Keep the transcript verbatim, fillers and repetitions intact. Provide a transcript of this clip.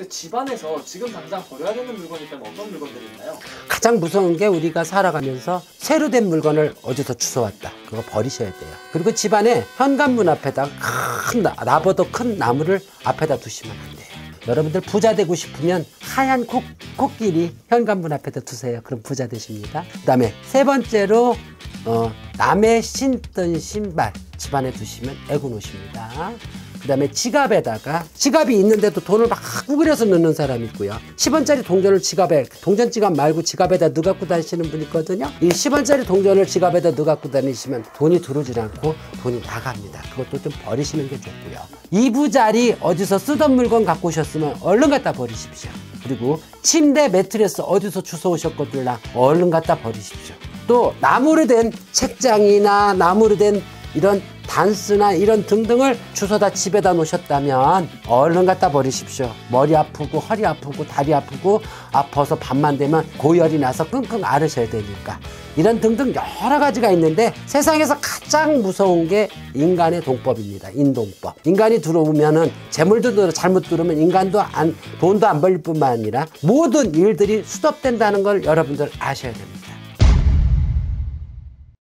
집안에서 지금 당장 버려야 되는 물건이 있다면 어떤 물건들이 있나요? 가장 무서운 게 우리가 살아가면서 새로 된 물건을 어디서 주워왔다. 그거 버리셔야 돼요. 그리고 집안에 현관문 앞에다 큰 나- 나보다 큰 나무를 앞에다 두시면 안 돼요. 여러분들 부자 되고 싶으면 하얀 코, 코끼리 현관문 앞에다 두세요. 그럼 부자 되십니다. 그 다음에 세 번째로 어, 남의 신던 신발 집안에 두시면 애군 옷입니다. 그 다음에 지갑에다가 지갑이 있는데도 돈을 막 구부려서 넣는 사람이 있고요. 십 원짜리 동전을 지갑에, 동전 지갑 말고 지갑에다 넣어 갖고 다니시는 분이 있거든요. 이 십 원짜리 동전을 지갑에다 넣어 갖고 다니시면 돈이 들어오질 않고 돈이 나갑니다. 그것도 좀 버리시는 게 좋고요. 이부자리 어디서 쓰던 물건 갖고 오셨으면 얼른 갖다 버리십시오. 그리고 침대 매트리스 어디서 주워 오셨거들라 얼른 갖다 버리십시오. 또 나무로 된 책장이나 나무로 된 이런 단스나 이런 등등을 주워다 집에다 놓으셨다면 얼른 갖다 버리십시오. 머리 아프고 허리 아프고 다리 아프고 아파서 밤만 되면 고열이 나서 끙끙 앓으셔야 되니까 이런 등등 여러 가지가 있는데 세상에서 가장 무서운 게 인간의 동법입니다. 인동법. 인간이 들어오면은 재물도 잘못 들어오면 인간도 안, 돈도 안 벌릴 뿐만 아니라 모든 일들이 수습된다는 걸 여러분들 아셔야 됩니다.